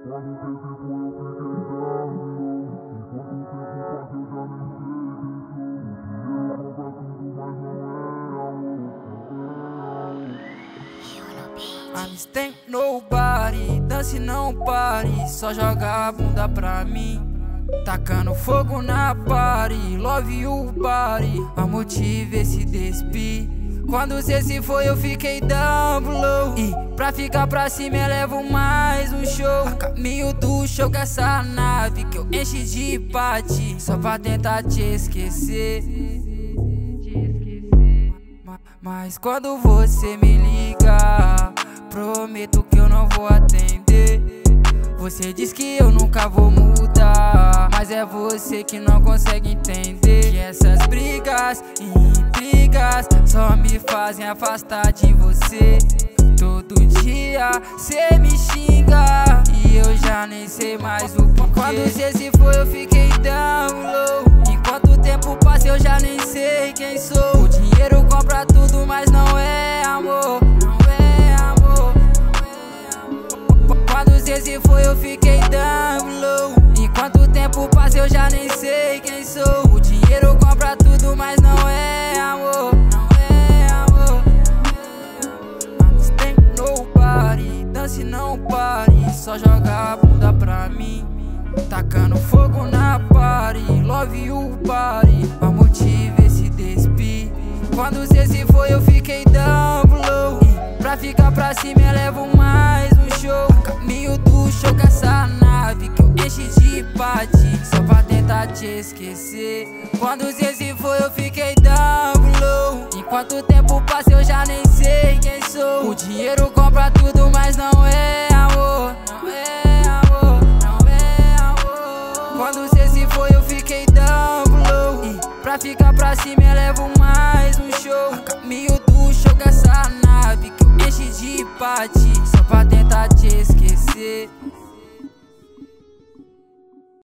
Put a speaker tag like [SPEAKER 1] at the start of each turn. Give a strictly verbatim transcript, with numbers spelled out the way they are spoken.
[SPEAKER 1] Quando você se foi eu fiquei dando. Enquanto tempo passa eu já nem sei quem sou. Dinheiro compra tudo, mas não é amor.
[SPEAKER 2] I'm staying nobody, dance não pare, só joga a bunda pra mim. Tacando fogo na party, love you body, amor te ver se despir. Quando cê se foi eu fiquei down low, e pra ficar pra cima eu levo mais um show. A caminho do show com essa nave que eu enchi de pati, só pra tentar te esquecer. Mas quando você me liga, prometo que eu não vou atender. Você diz que eu nunca vou mudar, mas é você que não consegue entender que essas brigas e intrigas só me fazem afastar de você. Todo dia cê me xinga e eu já nem sei mais o porquê. Quando cê se foi eu fiquei down low. Enquanto o tempo passa eu já nem sei quem sou. O dinheiro compra tudo, mas não é amor. Não é amor, não é amor. Quando cê se foi eu fiquei down low. Enquanto o tempo passa eu já nem sei quem sou. O dinheiro compra tudo, mas não é amor. Não é amor, I'm staying nobody, dance não pare, só joga a bunda pra mim. Tacando fogo na party, love you body, amor te ver se despir. Quando cê se foi eu fiquei down low, e pra ficar pra cima eu levo mais um show. A caminho do show com essa nave que eu enchi de pati, só pra tentar te esquecer. Quando cê se foi eu fiquei down low. Enquanto o tempo passa eu já nem sei quem sou. O dinheiro compra tudo, mas não é amor. Não é amor, não é amor. Quando cê se foi eu fiquei down low, e pra ficar pra cima eu levo mais um show. A caminho do show com essa nave que eu enchi de pati, só pra tentar te esquecer.